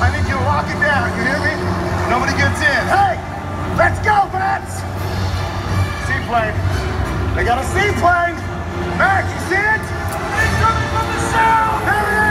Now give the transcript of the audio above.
I need you to lock it down, you hear me? Nobody gets in. Hey, let's go, bats! Seaplane. They got a seaplane! Max, you see it? It's coming from the south! There it is!